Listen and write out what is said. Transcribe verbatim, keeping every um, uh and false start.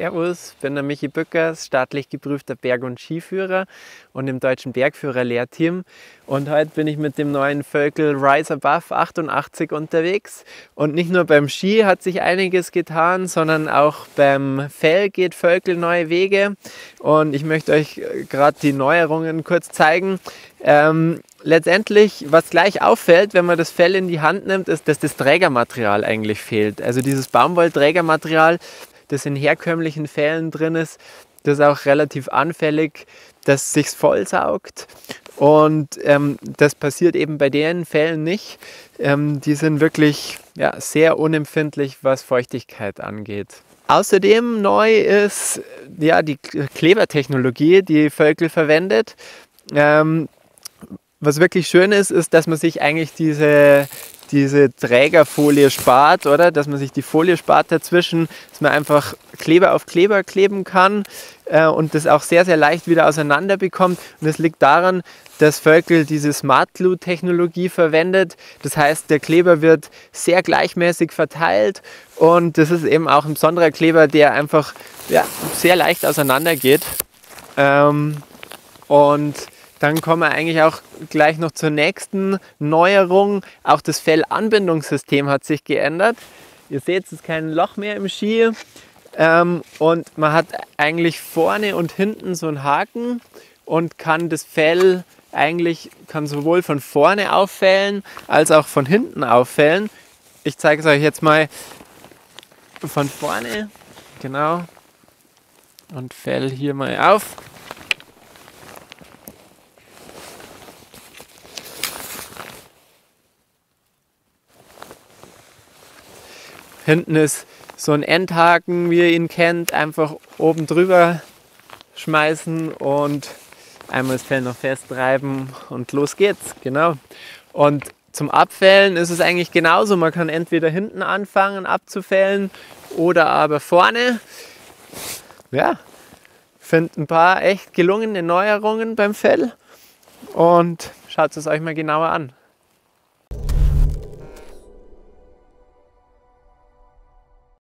Servus, ich bin der Michi Bückers, staatlich geprüfter Berg- und Skiführer und im Deutschen Bergführer-Lehrteam. Und heute bin ich mit dem neuen Völkel Rise Above achtundachtzig unterwegs. Und nicht nur beim Ski hat sich einiges getan, sondern auch beim Fell geht Völkel neue Wege. Und ich möchte euch gerade die Neuerungen kurz zeigen. Ähm, letztendlich, was gleich auffällt, wenn man das Fell in die Hand nimmt, ist, dass das Trägermaterial eigentlich fehlt. Also dieses Baumwollträgermaterial, das in herkömmlichen Fellen drin ist, das ist auch relativ anfällig, dass es sich vollsaugt. Und ähm, das passiert eben bei den Fellen nicht. Ähm, die sind wirklich ja, sehr unempfindlich, was Feuchtigkeit angeht. Außerdem neu ist ja, die Klebertechnologie, die Völkel verwendet. Ähm, was wirklich schön ist, ist, dass man sich eigentlich diese diese Trägerfolie spart, oder? Dass man sich die Folie spart dazwischen, dass man einfach Kleber auf Kleber kleben kann äh, und das auch sehr, sehr leicht wieder auseinander bekommt. Und das liegt daran, dass Völkel diese Smart Glue Technologie verwendet. Das heißt, der Kleber wird sehr gleichmäßig verteilt und das ist eben auch ein besonderer Kleber, der einfach ja, sehr leicht auseinander geht. Ähm, und Dann kommen wir eigentlich auch gleich noch zur nächsten Neuerung. Auch das Fellanbindungssystem hat sich geändert. Ihr seht, es ist kein Loch mehr im Ski. Ähm, und man hat eigentlich vorne und hinten so einen Haken und kann das Fell eigentlich kann sowohl von vorne auffällen als auch von hinten auffällen. Ich zeige es euch jetzt mal von vorne. Genau. Und Fell hier mal auf. Hinten ist so ein Endhaken, wie ihr ihn kennt, einfach oben drüber schmeißen und einmal das Fell noch festreiben und los geht's. Genau. Und zum Abfällen ist es eigentlich genauso. Man kann entweder hinten anfangen abzufällen oder aber vorne. Ja, ich finde ein paar echt gelungene Neuerungen beim Fell und schaut es euch mal genauer an.